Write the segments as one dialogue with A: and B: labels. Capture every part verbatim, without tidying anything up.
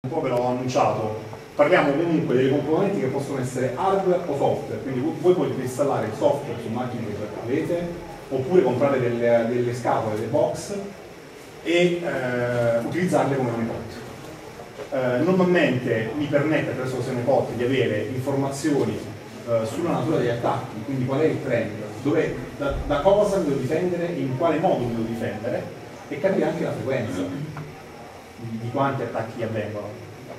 A: un po' ve l'ho annunciato, parliamo comunque delle componenti che possono essere hardware o software, quindi voi potete installare il software su macchine che avete, oppure comprare delle, delle scatole, delle box e eh, utilizzarle come honeypot. Eh, normalmente mi permette attraverso questo honeypot di avere informazioni eh, sulla natura degli attacchi, quindi qual è il trend, dove, da, da cosa mi devo difendere, in quale modo mi devo difendere, e capire anche la frequenza di, di quanti attacchi avvengono.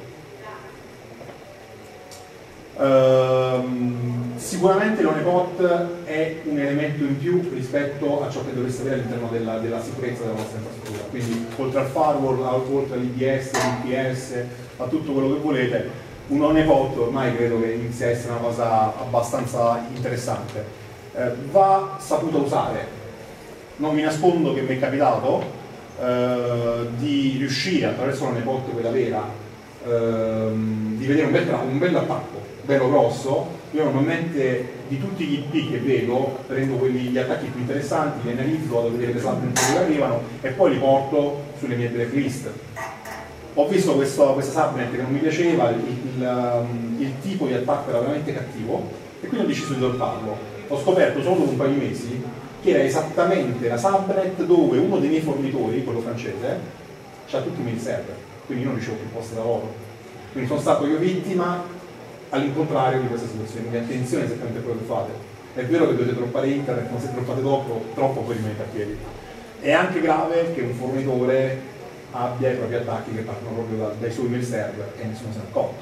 A: Uh, sicuramente l'honeypot è un elemento in più rispetto a ciò che dovreste avere all'interno della, della sicurezza della vostra infrastruttura, quindi oltre al firewall, oltre all'I D S, all'I P S, a tutto quello che volete, un honeypot ormai credo che inizi a essere una cosa abbastanza interessante. Uh, va saputo usare, non vi nascondo che mi è capitato uh, di riuscire attraverso l'honeypot quella vera uh, di vedere un bel, un bel attacco bello grosso. Io normalmente di tutti gli I P che vedo prendo quelli, gli attacchi più interessanti, li analizzo, vado a vedere le subnet che arrivano e poi li porto sulle mie blacklist. Ho visto questo, questa subnet che non mi piaceva, il, il, il tipo di attacco era veramente cattivo e quindi ho deciso di dropparlo. Ho scoperto solo dopo un paio di mesi che era esattamente la subnet dove uno dei miei fornitori, quello francese, c'ha tutti i miei server, quindi io non ricevo più posti di lavoro. Quindi sono stato io vittima all'incontrario di questa situazione, quindi attenzione esattamente a quello che fate. È vero che dovete droppare internet, ma se droppate troppo, troppo poi rimanete a piedi. È anche grave che un fornitore abbia i propri attacchi che partono proprio da, dai suoi mail server e nessuno se ne è accorto.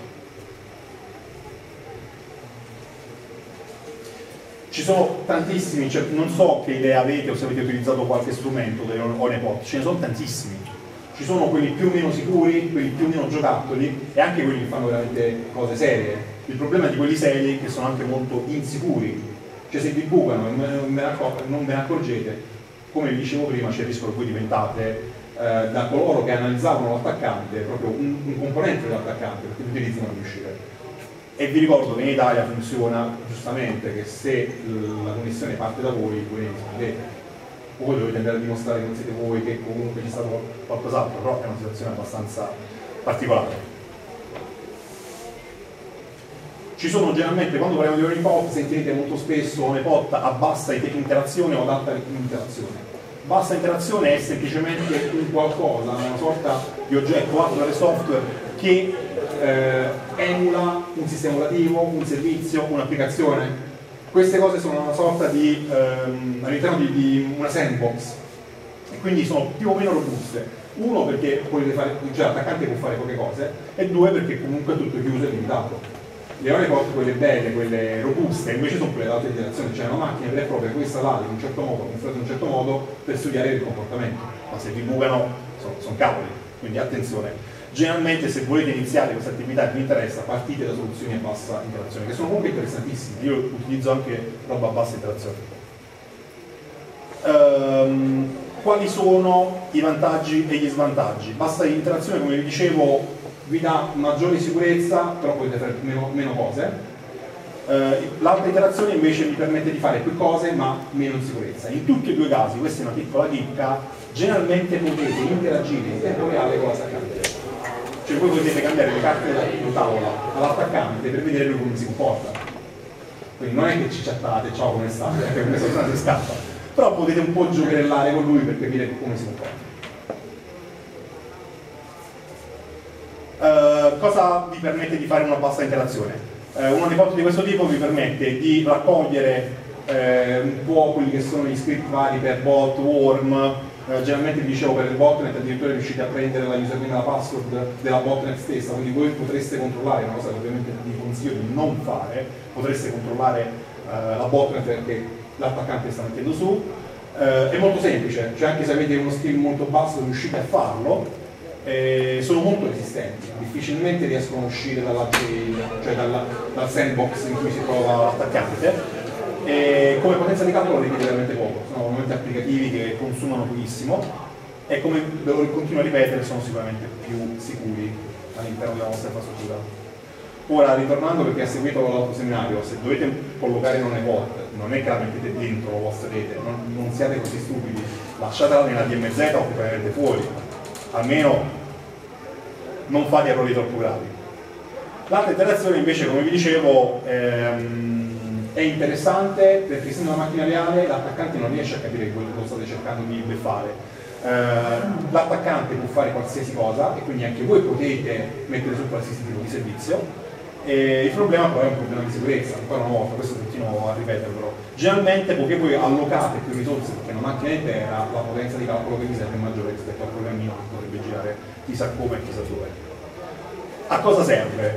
A: Ci sono tantissimi, cioè non so che idea avete o se avete utilizzato qualche strumento delle honeypot, ce ne sono tantissimi. Ci sono quelli più o meno sicuri, quelli più o meno giocattoli e anche quelli che fanno veramente cose serie. Il problema di quelli seri è che sono anche molto insicuri, cioè se vi bucano e non ve ne accorgete, come vi dicevo prima, c'è il rischio che voi diventate eh, da coloro che analizzavano l'attaccante proprio un, un componente dell'attaccante, perché utilizzano per riuscire. E vi ricordo che in Italia funziona giustamente che se la connessione parte da voi, voi ne rispondete. Voi dovete andare a dimostrare che non siete voi, che comunque c'è stato qualcos'altro, però è una situazione abbastanza particolare. Ci sono generalmente, quando parliamo di honeypot, sentirete molto spesso honeypot a bassa interazione o ad alta interazione. Bassa interazione è semplicemente un qualcosa, una sorta di oggetto hardware e software che eh, emula un sistema operativo, un servizio, un'applicazione. Queste cose sono una sorta di, ehm, all'interno di, di una sandbox e quindi sono più o meno robuste. Uno perché potete fare, cioè l'attaccante può fare poche cose, e due perché comunque tutto è chiuso e limitato. Le honeypot, quelle belle, quelle robuste, invece sono quelle ad alta interazione, cioè una macchina vera e propria, questa installata in un certo modo, configurata in un certo modo per studiare il comportamento. Ma se vi bucano sono, sono cavoli, quindi attenzione. Generalmente se volete iniziare questa attività che vi interessa, partite da soluzioni a bassa interazione, che sono comunque interessantissime. Io utilizzo anche roba a bassa interazione. Ehm, quali sono i vantaggi e gli svantaggi? Bassa interazione, come vi dicevo, vi dà maggiore sicurezza, però potete fare meno, meno cose. Eh, l'alta interazione invece vi permette di fare più cose ma meno in sicurezza. In tutti e due i casi, questa è una piccola chicca, generalmente potete interagire in tempo reale con l'attaccante. Cioè voi potete cambiare le carte della tavola all'attaccante per vedere lui come si comporta. Quindi non è che ci chattate, ciao come state, perché questa persona si scappa, però potete un po' giocherellare con lui per capire come si comporta. Uh, cosa vi permette di fare una bassa interazione? Uh, un honeypot di questo tipo vi permette di raccogliere uh, un po' quelli che sono gli script vari per bot, worm. Uh, generalmente vi dicevo per il botnet addirittura riuscite a prendere la username e la password della botnet stessa, quindi voi potreste controllare, una cosa che ovviamente vi consiglio di non fare, potreste controllare uh, la botnet perché l'attaccante sta mettendo su. Uh, è molto semplice, cioè anche se avete uno skill molto basso riuscite a farlo. Eh, sono molto resistenti, difficilmente riescono a uscire dalla jail, cioè dalla, dal sandbox in cui si trova l'attaccante, e come potenza di calcolo richiede veramente poco, sono veramente applicativi che consumano pochissimo e come ve lo continuo a ripetere sono sicuramente più sicuri all'interno della vostra infrastruttura. Ora, ritornando, perché ha seguito l'altro seminario, se dovete collocare in un honeypot non è che la mettete dentro la vostra rete, non, non siate così stupidi, lasciatela nella D M Z o poi la mettete fuori. Almeno non fate errori troppo gravi. L'altra interazione invece, come vi dicevo, ehm, è interessante perché essendo una macchina reale l'attaccante non riesce a capire quello che state cercando di fare. Eh, l'attaccante può fare qualsiasi cosa e quindi anche voi potete mettere su qualsiasi tipo di servizio. E il problema però è un problema di sicurezza, ancora una volta, questo continuo a ripetervelo. Generalmente poiché voi allocate più risorse perché una macchina intera, la potenza di calcolo che vi serve è maggiore rispetto al programmino che potrebbe girare chissà come e chissà dove. A cosa serve?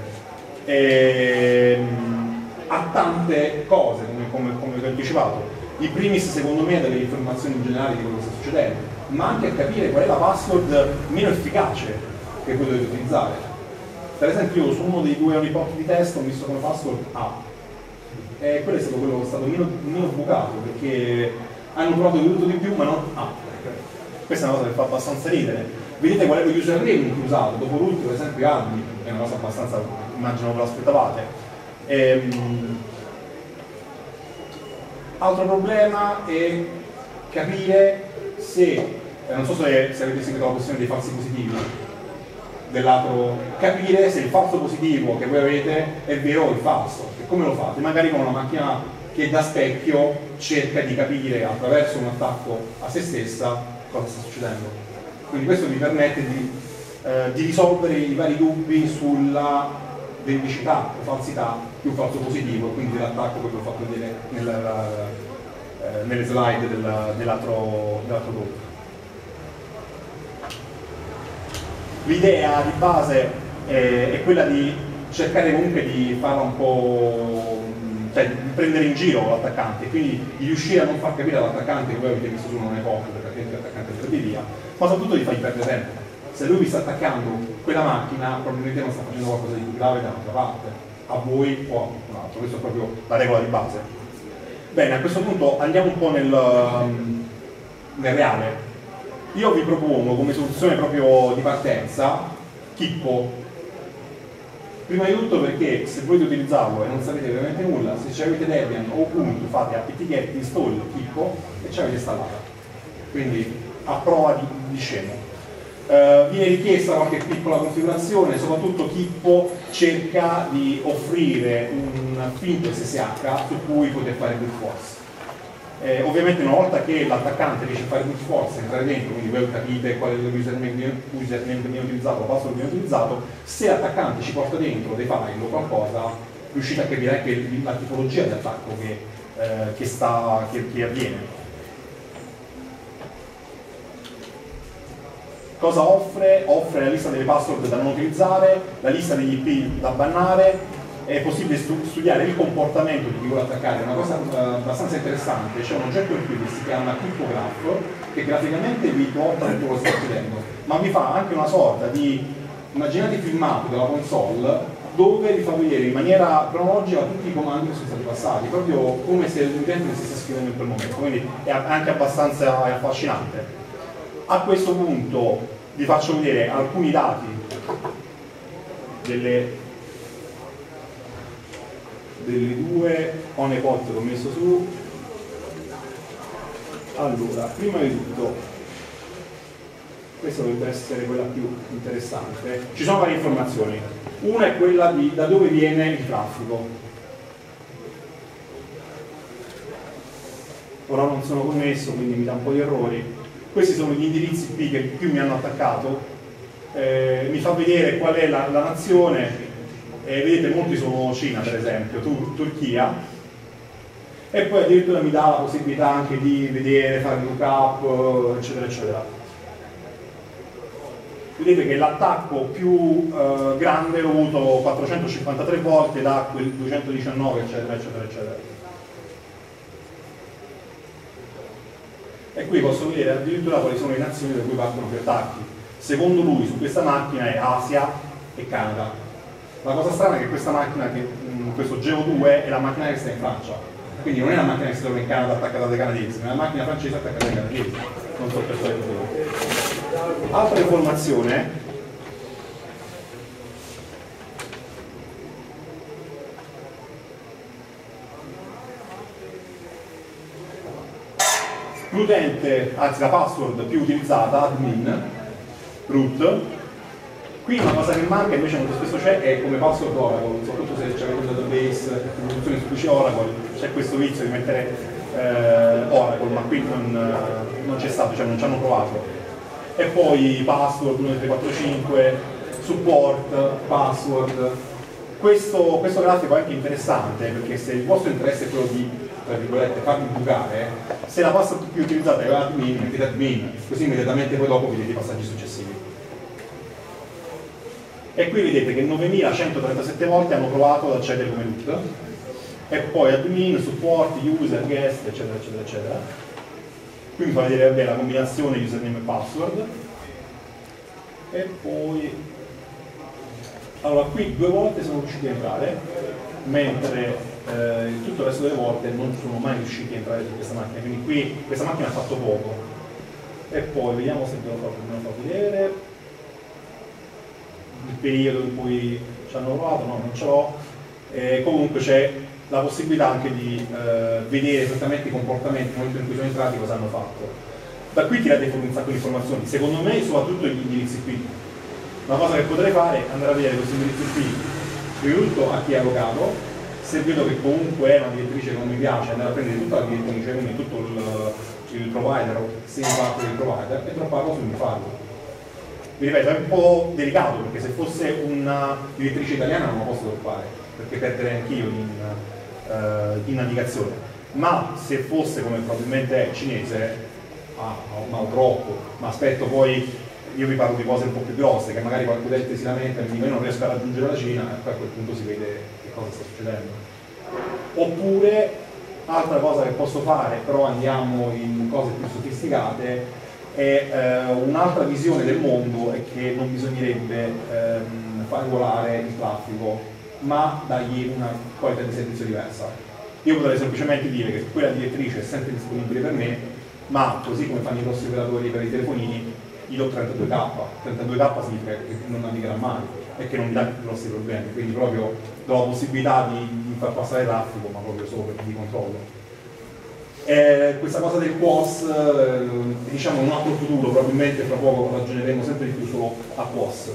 A: Ehm, a tante cose, come, come, come vi ho anticipato. In primis secondo me delle informazioni generali di quello che sta succedendo, ma anche a capire qual è la password meno efficace che voi dovete utilizzare. Per esempio io su uno dei due report di test ho messo come password A e quello è stato quello che è stato meno, meno bucato perché hanno provato tutto di più ma non A. Questa è una cosa che fa abbastanza ridere. Vedete qual è lo username che ho usato, dopo l'ultimo per esempio admin, è una cosa abbastanza, immagino ve l'aspettavate. Ehm, altro problema è capire se, eh, non so se, se avete seguito la questione dei falsi positivi, dell'altro, capire se il falso positivo che voi avete è vero o è falso. E come lo fate? Magari con una macchina che da specchio cerca di capire attraverso un attacco a se stessa cosa sta succedendo. Quindi questo vi permette di, eh, di risolvere i vari dubbi sulla veridicità o falsità di un falso positivo, quindi dell'attacco che vi ho fatto vedere nella, eh, nelle slide dell'altro gruppo. L'idea di base è, è quella di cercare comunque di farla un po', cioè di prendere in giro l'attaccante, quindi di riuscire a non far capire all'attaccante che voi avete visto su un epoca, perché altrimenti l'attaccante perde via, ma soprattutto di fargli perdere tempo. Se lui vi sta attaccando quella macchina, probabilmente non sta facendo qualcosa di più grave da un'altra parte, a voi o a qualcun altro, questa è proprio la regola di base. Bene, a questo punto andiamo un po' nel, nel reale. Io vi propongo come soluzione proprio di partenza Kippo. Prima di tutto perché se volete utilizzarlo e non sapete veramente nulla, se ci avete Debian o Ubuntu fate apt-get install Kippo e ci avete installata. Quindi a prova di, di scemo. Uh, viene richiesta qualche piccola configurazione, soprattutto Kippo cerca di offrire un finto S S H su cui poter fare brute force. Eh, ovviamente una volta che l'attaccante riesce a fare brute force, entrare dentro, quindi voi capite qual è l'username username che viene utilizzato, la password che viene utilizzato, se l'attaccante ci porta dentro dei file o qualcosa, riuscite a capire anche la tipologia di attacco che, eh, che, sta, che, che avviene. Cosa offre? Offre la lista delle password da non utilizzare, la lista degli I P da bannare. È possibile studiare il comportamento di chi vuole attaccare, è una cosa uh, abbastanza interessante. C'è un oggetto in più che si chiama Cryptograph che graficamente vi mostra tutto quello che sta succedendo, ma vi fa anche una sorta di, immaginate filmato della console dove vi fa vedere in maniera cronologica tutti i comandi che sono stati passati, proprio come se l'utente si stesse scrivendo in quel momento, quindi è anche abbastanza affascinante. A questo punto vi faccio vedere alcuni dati delle delle due honeypot che ho messo su. Allora, prima di tutto questa dovrebbe essere quella più interessante. Ci sono varie informazioni, una è quella di da dove viene il traffico. Ora non sono connesso quindi mi dà un po' di errori. Questi sono gli indirizzi I P che più mi hanno attaccato, eh, mi fa vedere qual è la, la nazione. E vedete molti sono Cina per esempio, Tur Turchia, e poi addirittura mi dà la possibilità anche di vedere, fare lookup eccetera eccetera. Vedete che l'attacco più eh, grande l'ho avuto quattrocentocinquantatré volte da quel duecentodiciannove eccetera eccetera eccetera. E qui posso vedere addirittura quali sono le nazioni da cui partono gli attacchi. Secondo lui su questa macchina è Asia e Canada. La cosa strana è che questa macchina, che, mh, questo Geo due, è la macchina che sta in Francia, quindi non è la macchina che si trova in Canada attaccata dai canadesi, ma è la macchina francese attaccata dai canadesi, non so per quale motivo. Altra informazione, l'utente, anzi la password più utilizzata, admin, root, Qui una cosa che manca invece molto spesso c'è è come password Oracle, soprattutto se c'è un database di funzioni su cui c'è Oracle, c'è questo vizio di mettere eh, Oracle, ma qui non, non c'è stato, cioè non ci hanno provato. E poi password uno, due, tre, quattro, cinque, support, password. Questo, questo grafico è anche interessante perché se il vostro interesse è quello di, tra virgolette, farvi bucare, se la password più utilizzata è admin, mettete admin, così immediatamente poi dopo vedete i passaggi successivi. E qui vedete che novemilacentotrentasette volte hanno provato ad accedere come root, e poi admin, support, user, guest, eccetera, eccetera, eccetera. Qui mi fa vedere vabbè, la combinazione username e password. E poi... Allora, qui due volte sono riusciti a entrare, mentre eh, tutto il resto delle volte non sono mai riusciti a entrare su questa macchina, quindi qui questa macchina ha fatto poco. E poi vediamo se ve lo fa vedere. Il periodo in cui ci hanno provato, no, non ce l'ho. Eh, comunque c'è la possibilità anche di eh, vedere esattamente i comportamenti nel momento in cui sono entrati, cosa hanno fatto. Da qui tirate fuori un sacco di informazioni, secondo me soprattutto gli indirizzi qui. Una cosa che potrei fare è andare a vedere questi indirizzi qui, prima di tutto a chi è allocato, se vedo che comunque è una direttrice che non mi piace, andare a prendere tutta la direttrice, quindi tutto il, il provider, se parte del provider, e dropparlo su un farlo. Vi ripeto, è un po' delicato perché se fosse una direttrice italiana non lo posso droppare, perché perderei anch'io in, uh, in navigazione. Ma se fosse come probabilmente è cinese, ah, ma lo droppo, ma aspetto poi, io vi parlo di cose un po' più grosse, che magari qualche utente si lamenta e mi dice io non riesco a raggiungere la Cina, e poi a quel punto si vede che cosa sta succedendo. Oppure, altra cosa che posso fare, però andiamo in cose più sofisticate, è eh, un'altra visione del mondo è che non bisognerebbe ehm, far volare il traffico, ma dargli una qualità di servizio diversa. Io potrei semplicemente dire che quella direttrice è sempre disponibile per me, ma così come fanno i grossi operatori per i telefonini, gli do trentadue K. trentadue K significa che non navigherà mai e che non mi dà grossi problemi, quindi proprio do la possibilità di, di far passare traffico, ma proprio solo per di controllo. Eh, questa cosa del Q O S, eh, diciamo in un altro futuro, probabilmente fra poco ragioneremo sempre di più solo a Q O S.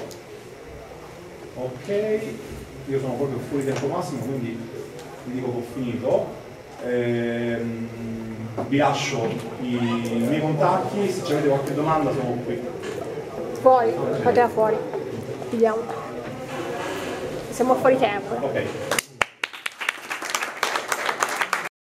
A: Ok, io sono proprio fuori tempo massimo, quindi vi dico che ho finito. Eh, vi lascio i, i miei contatti, se avete qualche domanda sono qui.
B: Fuori, fate fuori, vediamo. Siamo fuori tempo.
A: Ok.